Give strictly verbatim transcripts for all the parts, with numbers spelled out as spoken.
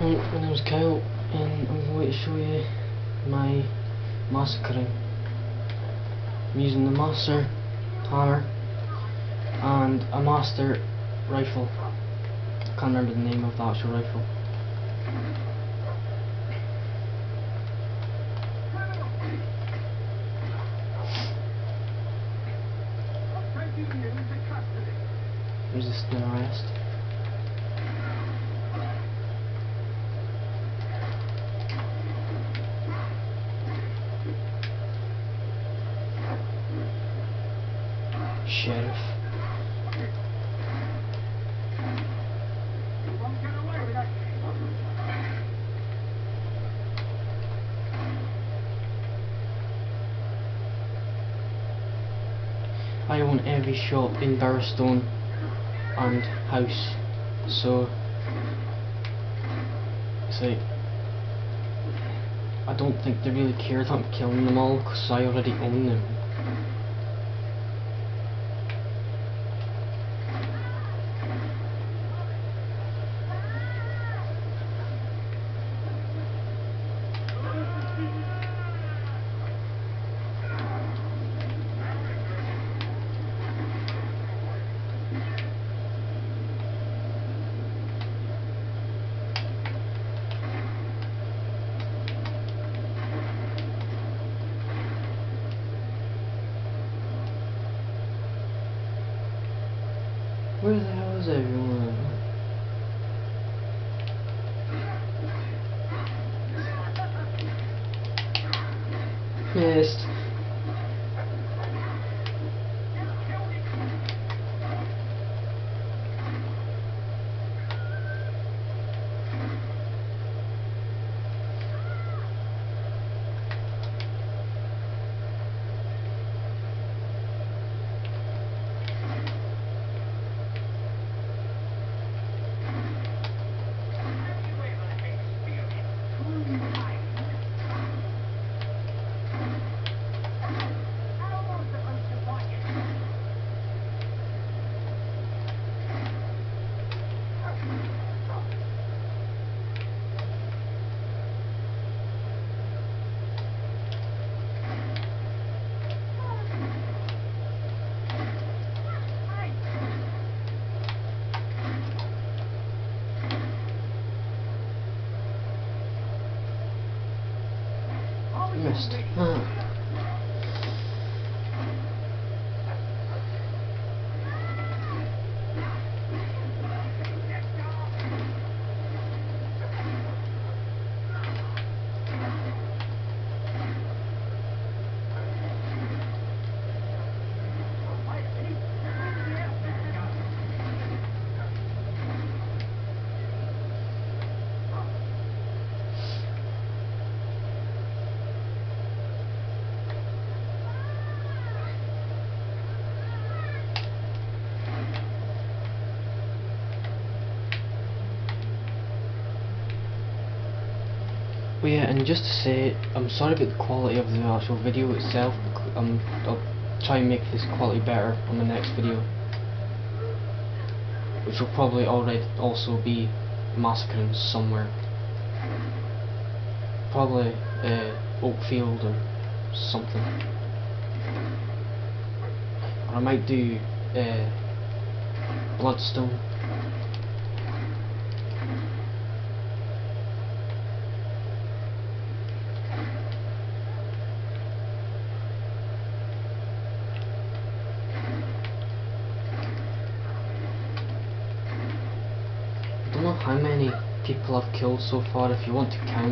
everyone, my name is Kyle and I'm going to show you my massacring. I'm using the master hammer and a master rifle. I can't remember the name of the actual rifle. Resisting arrest. Sheriff. I own every shop in Bowerstone and house, so it's like I don't think they really care that I'm killing them all because I already own them. Where the hell is everyone? Missed. Missed. Ah. Well, yeah, and just to say, I'm sorry about the quality of the actual video itself. Um, I'll try and make this quality better on the next video, which will probably already also be massacring somewhere. Probably uh, Oakfield or something. Or I might do uh, Bloodstone. I don't know how many people I've killed so far, if you want to count.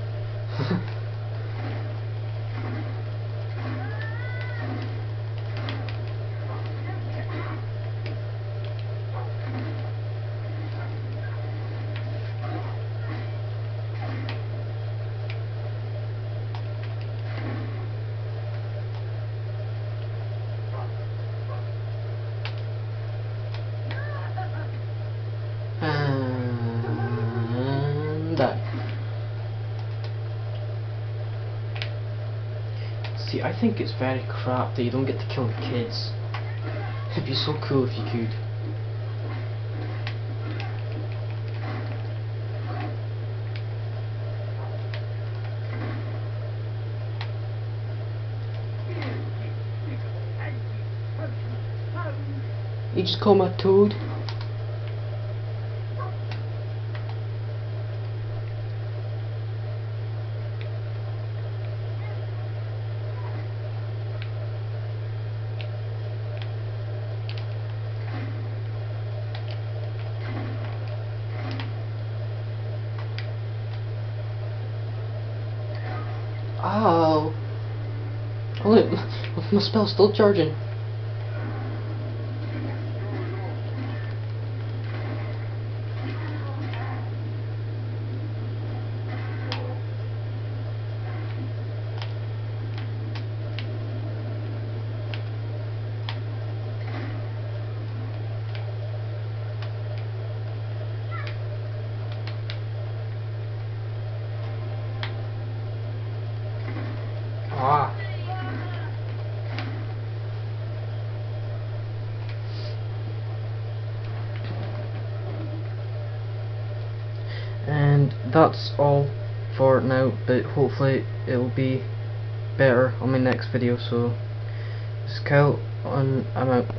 And die. See, I think it's very crap that you don't get to kill the kids. It'd be so cool if you could. You just call my toad. Oh. Oh look, my spell's still charging. Ah. And that's all for now, but hopefully it will be better on my next video. So this is Kyle, and I'm out.